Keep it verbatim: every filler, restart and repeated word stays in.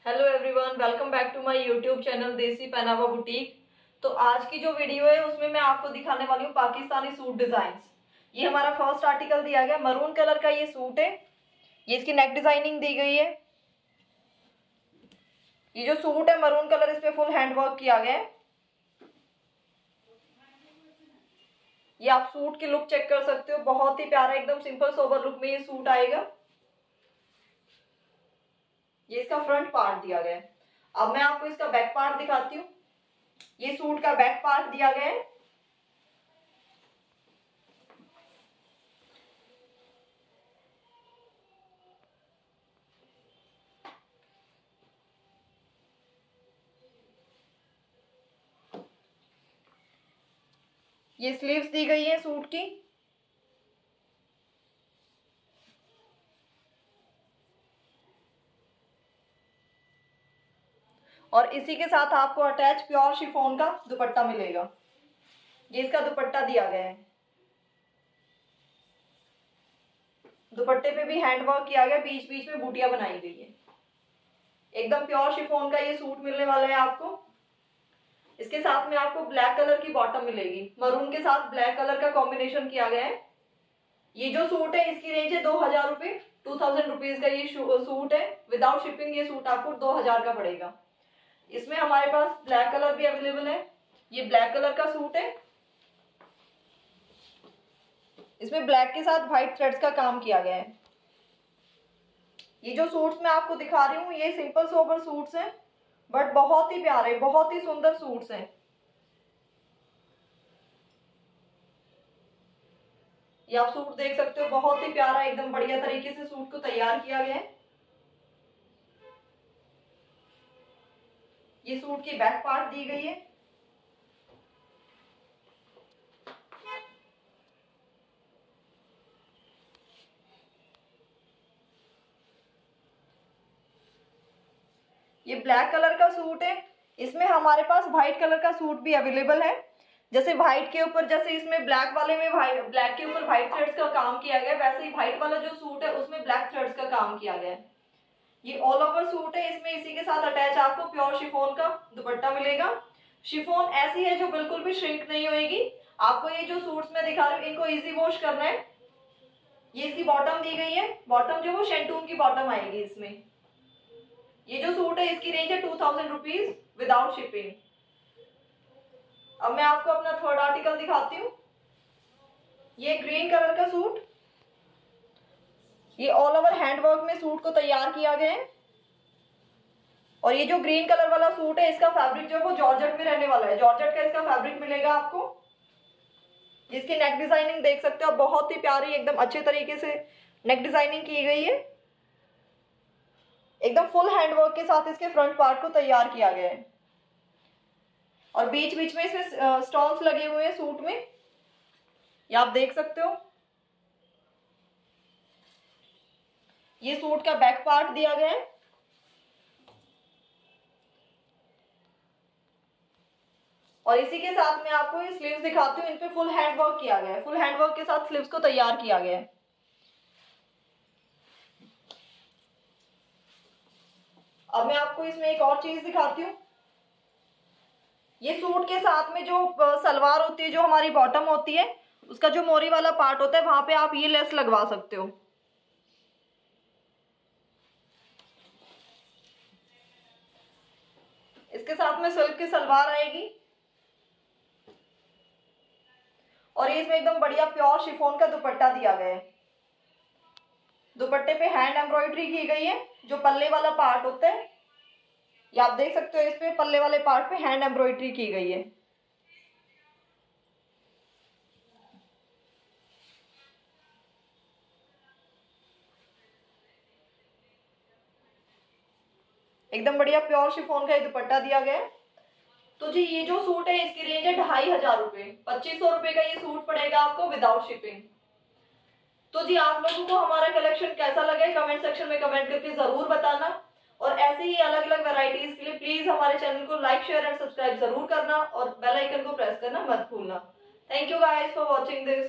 Hello everyone, welcome back to my YouTube channel Desi Pahnawa boutique. तो आज की जो वीडियो है उसमें मैं आपको दिखाने वाली हूँ पाकिस्तानी सूट डिजाइन्स। ये हमारा फर्स्ट आर्टिकल दिया गया, मरून कलर का ये सूट है। ये इसकी नेक डिजाइनिंग दी गई है। ये जो सूट है मरून कलर, इस पे फुल हैंड वर्क किया गया है। ये आप सूट की लुक चेक कर सकते हो, बहुत ही प्यारा एकदम सिंपल सोबर लुक में ये सूट आएगा। ये इसका फ्रंट पार्ट दिया गया है। अब मैं आपको इसका बैक पार्ट दिखाती हूँ। ये सूट का बैक पार्ट दिया गया है। ये स्लीव्स दी गई है सूट की। और इसी के साथ आपको अटैच प्योर शिफॉन का दुपट्टा मिलेगा। ये इसका दुपट्टा दिया गया है। दुपट्टे पे भी हैंड वर्क किया गया, बीच बीच में बूटियां बनाई गई है। एकदम प्योर शिफॉन का ये सूट मिलने वाला है आपको। इसके साथ में आपको ब्लैक कलर की बॉटम मिलेगी। मरून के साथ ब्लैक कलर का कॉम्बिनेशन किया गया है। ये जो सूट है इसकी रेंज है दो हजार रुपये टू थाउजेंड रुपीज का ये सूट है। विदाउट शिपिंग ये सूट आपको दो हजार का पड़ेगा। इसमें हमारे पास ब्लैक कलर भी अवेलेबल है। ये ब्लैक कलर का सूट है। इसमें ब्लैक के साथ व्हाइट थ्रेड्स का काम किया गया है। ये जो सूट्स मैं आपको दिखा रही हूँ ये सिंपल सोबर सूट्स हैं, बट बहुत ही प्यारे, बहुत ही सुंदर सूट्स हैं। ये आप सूट देख सकते हो, बहुत ही प्यारा, एकदम बढ़िया तरीके से सूट को तैयार किया गया है। ये सूट की बैक पार्ट दी गई है। ये ब्लैक कलर का सूट है। इसमें हमारे पास व्हाइट कलर का सूट भी अवेलेबल है। जैसे व्हाइट के ऊपर, जैसे इसमें ब्लैक वाले में व्हाइट ब्लैक के ऊपर व्हाइट थ्रेड्स का काम किया गया है, वैसे ही व्हाइट वाला जो सूट है उसमें ब्लैक थ्रेड्स का काम किया गया है। ये ऑल ओवर सूट है। इसमें इसी के साथ अटैच आपको प्योर शिफॉन का दुपट्टा मिलेगा। शिफॉन ऐसी है जो बिल्कुल भी श्रिंक नहीं होएगी। आपको ये जो सूट्स मैं दिखा रही हूँ इनको इजी वॉश करना है। ये इसकी बॉटम दी गई है। बॉटम जो वो शेंटून की बॉटम आएगी इसमें। ये जो सूट है इसकी रेंज है two thousand rupees without shipping. अब मैं आपको अपना थर्ड आर्टिकल दिखाती हूँ। ये ग्रीन कलर का सूट। ये ऑल ओवर हैंडवर्क में सूट को तैयार किया गया है। और ये जो ग्रीन कलर वाला सूट है इसका फैब्रिक जो है वो जॉर्जेट में रहने वाला है। जॉर्जेट का इसका फैब्रिक मिलेगा आपको। इसकी नेक डिजाइनिंग देख सकते हो, बहुत ही प्यारी, एकदम अच्छे तरीके से नेक डिजाइनिंग की गई है। एकदम फुल हैंडवर्क के साथ इसके फ्रंट पार्ट को तैयार किया गया है। और बीच बीच में इसमें स्टोन्स लगे हुए हैं सूट में, ये आप देख सकते हो। ये सूट का बैक पार्ट दिया गया है। और इसी के साथ में आपको ये स्लीव्स दिखाती हूँ। इन पे फुल हैंडवर्क किया गया है। फुल हैंडवर्क के साथ स्लीव्स को तैयार किया गया है। अब मैं आपको इसमें एक और चीज दिखाती हूँ। ये सूट के साथ में जो सलवार होती है, जो हमारी बॉटम होती है, उसका जो मोरी वाला पार्ट होता है वहां पे आप ये लेस लगवा सकते हो। इसके साथ में सिल्क की सलवार आएगी। और ये इसमें एकदम बढ़िया प्योर शिफॉन का दुपट्टा दिया गया है। दुपट्टे पे हैंड एम्ब्रॉयडरी की गई है। जो पल्ले वाला पार्ट होता है ये आप देख सकते हो, इस पे पल्ले वाले पार्ट पे हैंड एम्ब्रॉयडरी की गई है। एकदम बढ़िया प्योर शिफॉन का ये दुपट्टा दिया गया है। तो जी ये जो सूट है इसकी रेंज है ढाई हजार रुपए पच्चीस सौ रुपए का ये सूट पड़ेगा आपको विदाउट शिपिंग। तो जी आप लोगों को हमारा कलेक्शन कैसा लगे कमेंट सेक्शन में कमेंट करके जरूर बताना। और ऐसे ही अलग अलग वैरायटीज के लिए प्लीज हमारे चैनल को लाइक शेयर एंड सब्सक्राइब जरूर करना और बेल आइकन को प्रेस करना मत भूलना। Thank you guys for watching this.